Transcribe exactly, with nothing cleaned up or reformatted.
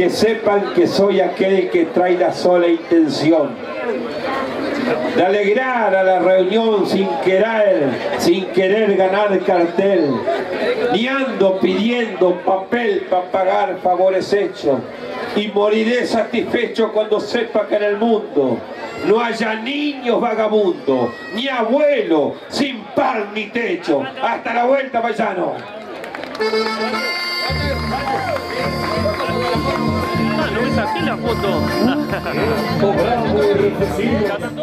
que sepan que soy aquel que trae la sola intención de alegrar a la reunión sin querer, sin querer ganar cartel, ni ando pidiendo papel para pagar favores hechos, y moriré satisfecho cuando sepa que en el mundo no haya niños vagabundos, ni abuelo sin pan ni techo. Hasta la vuelta, paisano. Ah, no ves aquí la foto.